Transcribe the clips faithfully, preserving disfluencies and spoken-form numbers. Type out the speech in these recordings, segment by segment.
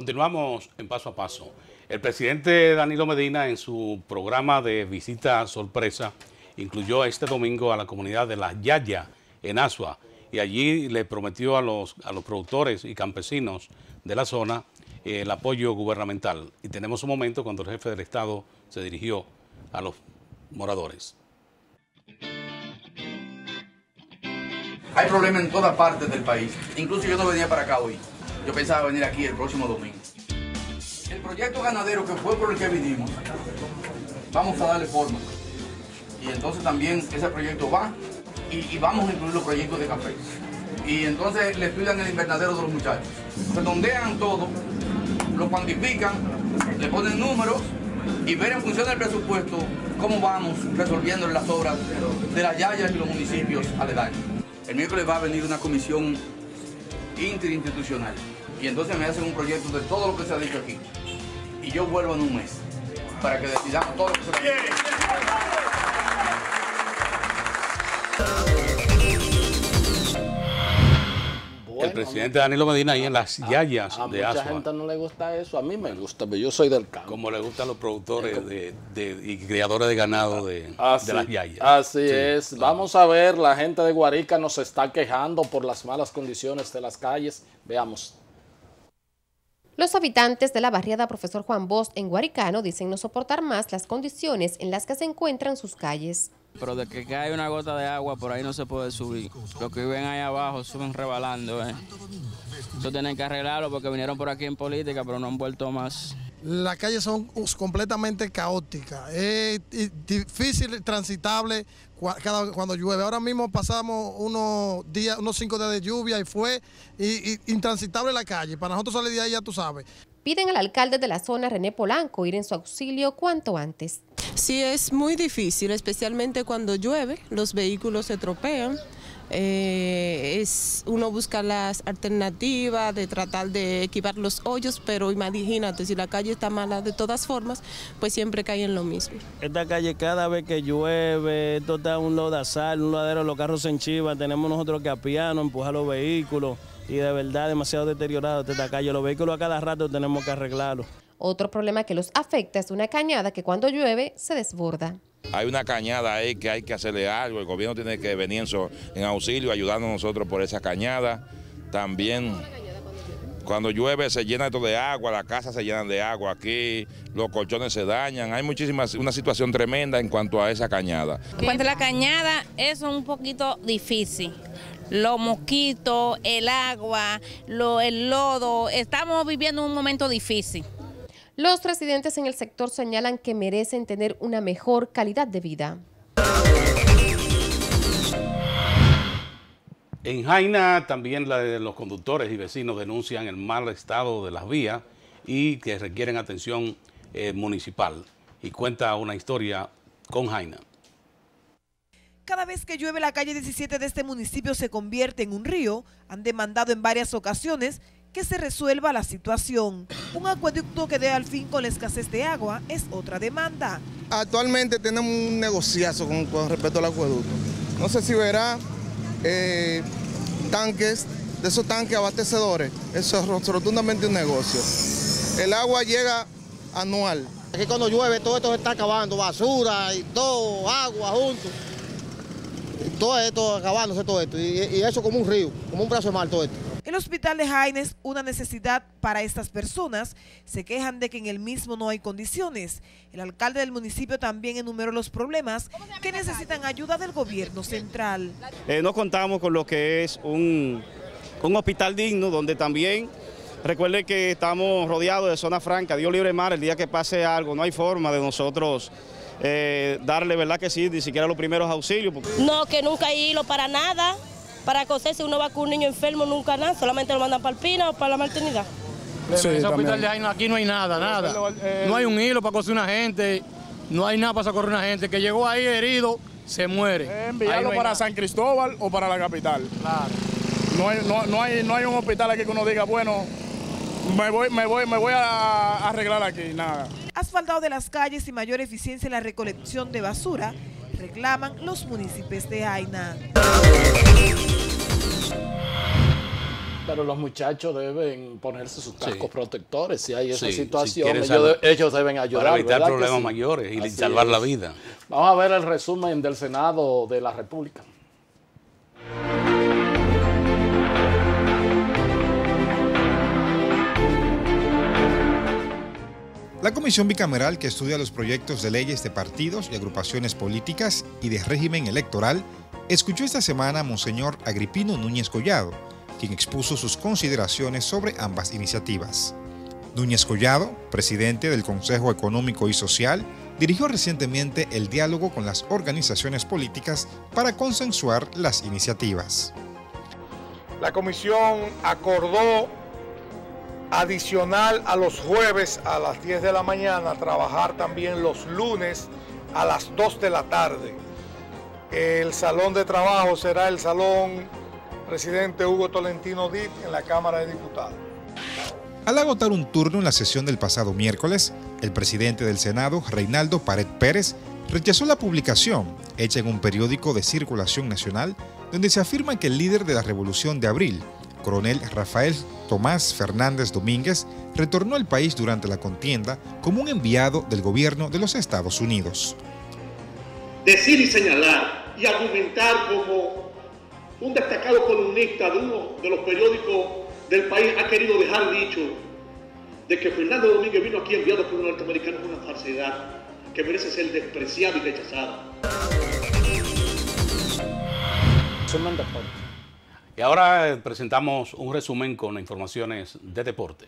Continuamos en Paso a Paso. El presidente Danilo Medina, en su programa de visita sorpresa, incluyó este domingo a la comunidad de La Yaya en Asua, y allí le prometió a los, a los productores y campesinos de la zona eh, el apoyo gubernamental. Y tenemos un momento cuando el jefe del Estado se dirigió a los moradores. Hay problemas en todas partes del país. Incluso yo no venía para acá hoy. Yo pensaba venir aquí el próximo domingo. El proyecto ganadero, que fue por el que vinimos, vamos a darle forma. Y entonces también ese proyecto va y, y vamos a incluir los proyectos de café. Y entonces le estudian el invernadero de los muchachos. Redondean todo, lo cuantifican, le ponen números y ver en función del presupuesto cómo vamos resolviendo las obras de las yayas y los municipios aledaños. El miércoles va a venir una comisión interinstitucional y entonces me hacen un proyecto de todo lo que se ha dicho aquí. Y yo vuelvo en un mes para que decidamos todo lo que se ha dicho. Bueno, el presidente Danilo Medina ahí en Las Yayas a, a de mucha Asua. gente no le gusta eso, a mí me gusta, pero yo soy del campo. Como le gustan los productores de, de, y criadores de ganado de, así, de Las Yayas. Así sí, es. claro. Vamos a ver, la gente de Guarica nos está quejando por las malas condiciones de las calles. Veamos. Los habitantes de la barriada Profesor Juan Bosch en Guaricano dicen no soportar más las condiciones en las que se encuentran sus calles. Pero de que cae una gota de agua, por ahí no se puede subir. Los que viven ahí abajo suben rebalando. ¿eh? Eso tienen que arreglarlo porque vinieron por aquí en política, pero no han vuelto más. Las calles son completamente caóticas, es difícil transitable cada, cuando llueve. Ahora mismo pasamos unos días, unos cinco días de lluvia y fue y, y, intransitable la calle. Para nosotros salir de ahí, ya tú sabes. Piden al alcalde de la zona, René Polanco, ir en su auxilio cuanto antes. Sí, es muy difícil, especialmente cuando llueve, los vehículos se tropean. Eh, es uno busca las alternativas de tratar de equipar los hoyos, pero imagínate, si la calle está mala de todas formas, pues siempre cae en lo mismo. Esta calle cada vez que llueve, esto está un lodazal, un ladero, los carros se enchivan, tenemos nosotros que apiarnos, empujar los vehículos y de verdad demasiado deteriorado esta calle, los vehículos a cada rato tenemos que arreglarlos. Otro problema que los afecta es una cañada que cuando llueve se desborda. Hay una cañada ahí que hay que hacerle algo, el gobierno tiene que venir en, so, en auxilio, ayudando a nosotros por esa cañada. También cuando llueve se llena esto de agua, las casas se llenan de agua aquí, los colchones se dañan, hay muchísimas, una situación tremenda en cuanto a esa cañada. En cuanto a la cañada, eso es un poquito difícil. Los mosquitos, el agua, lo, el lodo, estamos viviendo un momento difícil. Los residentes en el sector señalan que merecen tener una mejor calidad de vida. En Jaina también la de los conductores y vecinos denuncian el mal estado de las vías y que requieren atención eh, municipal. Y cuenta una historia con Jaina. Cada vez que llueve la calle diecisiete de este municipio se convierte en un río. Han demandado en varias ocasiones que se resuelva la situación. Un acueducto que dé al fin con la escasez de agua es otra demanda. Actualmente tenemos un negociazo con, con respecto al acueducto. No sé si verá eh, tanques, de esos tanques abastecedores, eso es rotundamente un negocio. El agua llega anual. Aquí cuando llueve todo esto se está acabando, basura y todo, agua junto. Y todo esto acabándose todo esto, y, y eso como un río, como un brazo de mar todo esto. El hospital de Jaina es una necesidad para estas personas. Se quejan de que en el mismo no hay condiciones. El alcalde del municipio también enumeró los problemas que necesitan ayuda del gobierno central. Eh, no contamos con lo que es un, un hospital digno, donde también, recuerde que estamos rodeados de zona franca, Dios libre mar, el día que pase algo, no hay forma de nosotros eh, darle, ¿verdad que sí?, ni siquiera los primeros auxilios. No, que nunca hay hilo para nada. Para coser, si uno va con un niño enfermo, nunca nada, solamente lo mandan para el Pina o para la maternidad. Sí, en ese hospital de Jaina aquí no hay nada, nada. No hay un hilo para coser una gente, no hay nada para socorrer una gente. Que llegó ahí herido, se muere. Enviarlo no para nada. San Cristóbal o para la capital. Claro. No hay, no, no hay, no hay un hospital aquí que uno diga, bueno, me voy, me voy, me voy a arreglar aquí, nada. Asfaltado de las calles y mayor eficiencia en la recolección de basura, reclaman los municipios de Jaina. Pero los muchachos deben ponerse sus cascos sí. protectores. Si hay esa sí, situación, si ellos, de, ellos deben ayudar. Para evitar problemas sí? mayores y Así salvar es. la vida. Vamos a ver el resumen del Senado de la República. La comisión bicameral que estudia los proyectos de leyes de partidos y agrupaciones políticas y de régimen electoral escuchó esta semana a Monseñor Agripino Núñez Collado, quien expuso sus consideraciones sobre ambas iniciativas. Núñez Collado, presidente del Consejo Económico y Social, dirigió recientemente el diálogo con las organizaciones políticas para consensuar las iniciativas. La comisión acordó adicional a los jueves a las diez de la mañana, trabajar también los lunes a las dos de la tarde. El salón de trabajo será el salón Presidente Hugo Tolentino Dit en la Cámara de Diputados. Al agotar un turno en la sesión del pasado miércoles, el presidente del Senado, Reinaldo Pared Pérez, rechazó la publicación, hecha en un periódico de circulación nacional, donde se afirma que el líder de la Revolución de Abril, coronel Rafael Tomás Fernández Domínguez, retornó al país durante la contienda como un enviado del gobierno de los Estados Unidos. Decir y señalar y argumentar como un destacado columnista de uno de los periódicos del país ha querido dejar dicho de que Fernando Domínguez vino aquí enviado por un norteamericano es una falsedad que merece ser despreciada y rechazada. Y ahora presentamos un resumen con informaciones de deporte.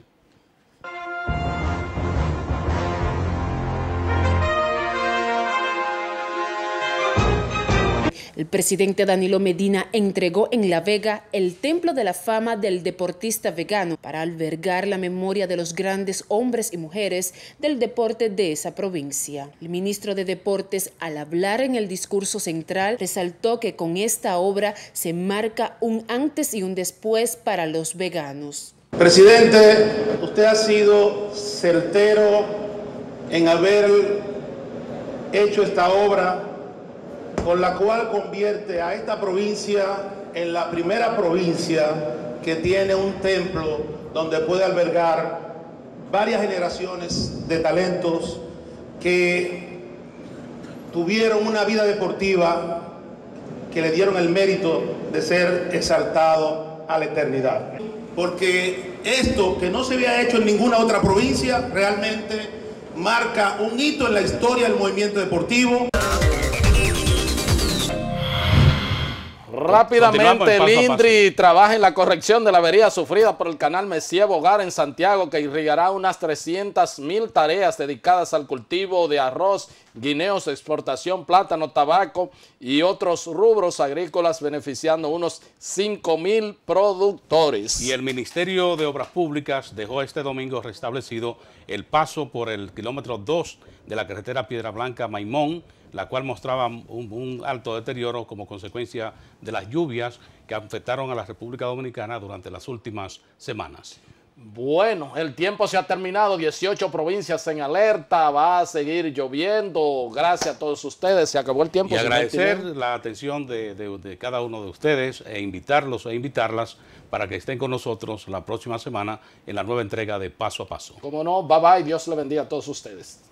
El presidente Danilo Medina entregó en La Vega el Templo de la Fama del Deportista Vegano para albergar la memoria de los grandes hombres y mujeres del deporte de esa provincia. El ministro de Deportes, al hablar en el discurso central, resaltó que con esta obra se marca un antes y un después para los veganos. Presidente, usted ha sido certero en haber hecho esta obra con la cual convierte a esta provincia en la primera provincia que tiene un templo donde puede albergar varias generaciones de talentos que tuvieron una vida deportiva que le dieron el mérito de ser exaltado a la eternidad. Porque esto, que no se había hecho en ninguna otra provincia, realmente marca un hito en la historia del movimiento deportivo. Rápidamente, el INDRI trabaja en la corrección de la avería sufrida por el canal Messier Bogar en Santiago, que irrigará unas trescientas mil tareas dedicadas al cultivo de arroz, guineos, exportación, plátano, tabaco y otros rubros agrícolas, beneficiando unos cinco mil productores. Y el Ministerio de Obras Públicas dejó este domingo restablecido el paso por el kilómetro dos de la carretera Piedra Blanca-Maimón, la cual mostraba un, un alto deterioro como consecuencia de las lluvias que afectaron a la República Dominicana durante las últimas semanas. Bueno, el tiempo se ha terminado, dieciocho provincias en alerta, va a seguir lloviendo. Gracias a todos ustedes, se acabó el tiempo. Y agradecer la atención de, de, de cada uno de ustedes e invitarlos e invitarlas para que estén con nosotros la próxima semana en la nueva entrega de Paso a Paso. Como no, bye bye, Dios le bendiga a todos ustedes.